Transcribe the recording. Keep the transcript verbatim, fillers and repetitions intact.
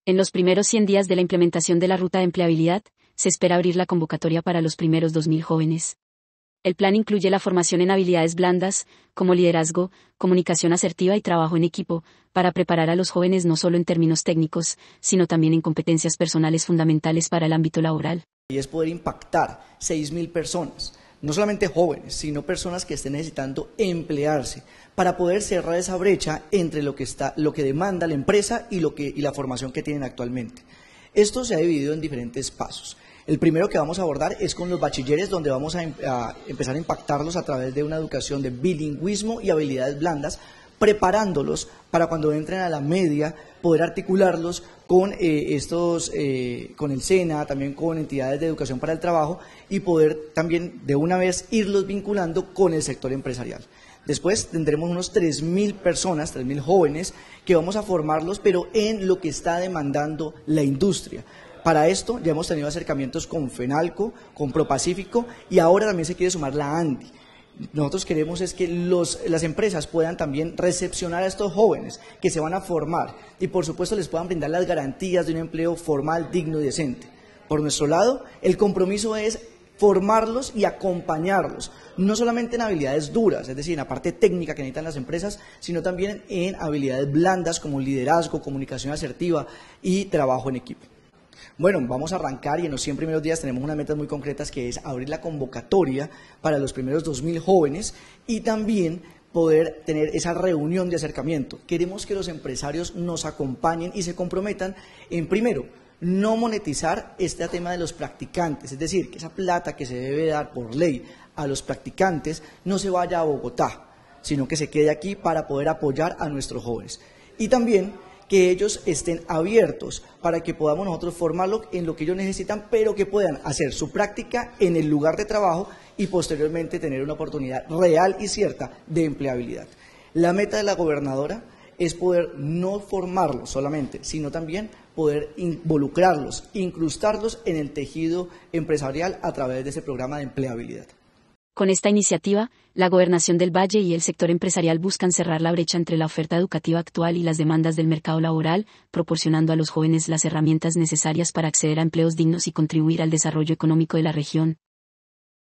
En los primeros cien días de la implementación de la ruta de empleabilidad, se espera abrir la convocatoria para los primeros dos mil jóvenes. El plan incluye la formación en habilidades blandas, como liderazgo, comunicación asertiva y trabajo en equipo, para preparar a los jóvenes no solo en términos técnicos, sino también en competencias personales fundamentales para el ámbito laboral. Y es poder impactar seis mil personas, no solamente jóvenes, sino personas que estén necesitando emplearse, para poder cerrar esa brecha entre lo que, está, lo que demanda la empresa y, lo que, y la formación que tienen actualmente. Esto se ha dividido en diferentes pasos. El primero que vamos a abordar es con los bachilleres, donde vamos a, a empezar a impactarlos a través de una educación de bilingüismo y habilidades blandas, preparándolos para cuando entren a la media poder articularlos con eh, estos, eh, con el SENA, también con entidades de educación para el trabajo y poder también de una vez irlos vinculando con el sector empresarial. Después tendremos unos tres mil personas, tres mil jóvenes que vamos a formarlos, pero en lo que está demandando la industria. Para esto ya hemos tenido acercamientos con FENALCO, con ProPacífico y ahora también se quiere sumar la ANDI. Nosotros queremos es que los, las empresas puedan también recepcionar a estos jóvenes que se van a formar y por supuesto les puedan brindar las garantías de un empleo formal, digno y decente. Por nuestro lado, el compromiso es formarlos y acompañarlos, no solamente en habilidades duras, es decir, en la parte técnica que necesitan las empresas, sino también en habilidades blandas como liderazgo, comunicación asertiva y trabajo en equipo. Bueno, vamos a arrancar y en los cien primeros días tenemos unas metas muy concretas que es abrir la convocatoria para los primeros dos mil jóvenes y también poder tener esa reunión de acercamiento. Queremos que los empresarios nos acompañen y se comprometan en, primero, no monetizar este tema de los practicantes, es decir, que esa plata que se debe dar por ley a los practicantes no se vaya a Bogotá, sino que se quede aquí para poder apoyar a nuestros jóvenes. Y también que ellos estén abiertos para que podamos nosotros formarlos en lo que ellos necesitan, pero que puedan hacer su práctica en el lugar de trabajo y posteriormente tener una oportunidad real y cierta de empleabilidad. La meta de la gobernadora es poder no formarlos solamente, sino también poder involucrarlos, incrustarlos en el tejido empresarial a través de ese programa de empleabilidad. Con esta iniciativa, la Gobernación del Valle y el sector empresarial buscan cerrar la brecha entre la oferta educativa actual y las demandas del mercado laboral, proporcionando a los jóvenes las herramientas necesarias para acceder a empleos dignos y contribuir al desarrollo económico de la región.